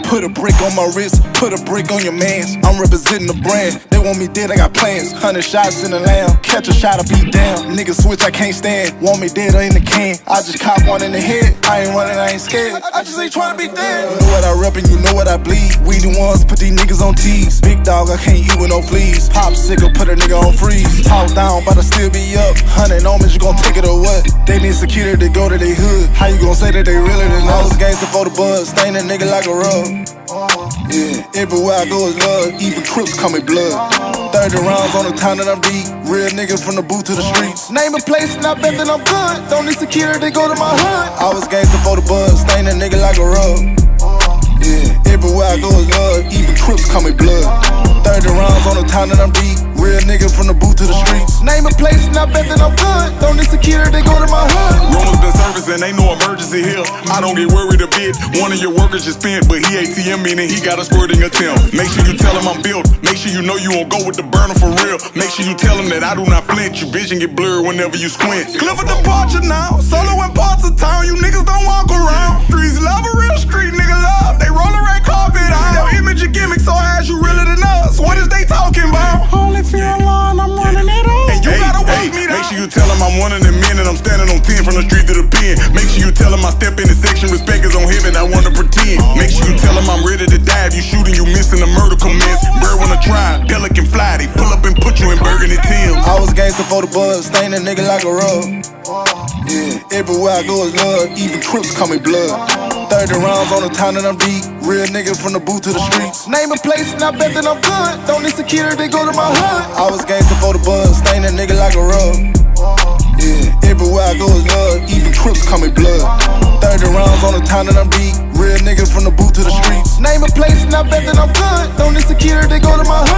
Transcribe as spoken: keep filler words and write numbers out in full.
Put a brick on my wrist, put a brick on your mans. I'm representing the brand. They want me dead, I got plans. Hundred shots in the lamb, catch a shot, I beat down. Niggas switch, I can't stand. Want me dead or in the can. I just cop one in the head. I ain't running, I ain't scared. I just ain't trying to be dead. You know what I rep and you know what I bleed. We the ones put these niggas on tees. Big dog, I can't eat with no fleas. Popsicle, put a nigga on freeze. Talk down, but I still be up. Hundred on me, you gon' take it or what? They need security to go to their hood. How you gon' say that they really than us? I was gangster for the buzz, stain a nigga like a rug. Yeah, everywhere I go is love. Even Crips call me blood. Thirty rounds on the town that I'm deep. Real niggas from the booth to the streets. Name a place and I bet that I'm good. Don't need security, go to my hood. I was gangster for the buzz, stain a nigga like a rug. Yeah, everywhere I go is love. Even Crips call me blood. Thirty rounds on the town that I'm deep. Real niggas from the booth to the streets. Name a place and I bet that I'm good. Don't need security, go to my hood. Rumors been servicing, ain't no emergency here. I don't get worried a bit. One of your workers just spent, but he A T M meaning he got a squirting attempt. Make sure you tell him I'm built. Make sure you know you won't go with the burner for real. Make sure you tell him that I do not flinch. Your vision get blurred whenever you squint. Clifford departure now. Solo in parts of town. You niggas don't walk around. Streets love a real street nigga love. They roll a red carpet out. Their image a gimmick, so as you realer than us. What is they talking about? Only feel alone, I'm running it up. And you hey, gotta hey, walk me down. Make sure you tell him I'm one of them men and I'm standing on ten from the street to the pen. Make sure you tell him I step in the section, respect is on heaven, I wanna pretend. Make sure you tell him I'm ready to die. If you shooting, you missing, the murder commence. Bird wanna try, pelican fly, they pull up and put you in Burgundy Tim's. I was gangster for the buzz, stain a nigga like a rug. Yeah, everywhere I go is love, even Crips call me blood. Thirty rounds on the town that I'm deep. Real niggas from the booth to the streets. Name a place and I bet that I'm good. Don't need security, go to my hood. I was gangster for the buzz, stain a nigga like a rug. Yeah, everywhere I go is love, even Crips call me blood. Thirty rounds on the town that I'm deep. Real niggas from the booth to the streets. Name a place and I bet that I'm good. Don't need security, go to my hood.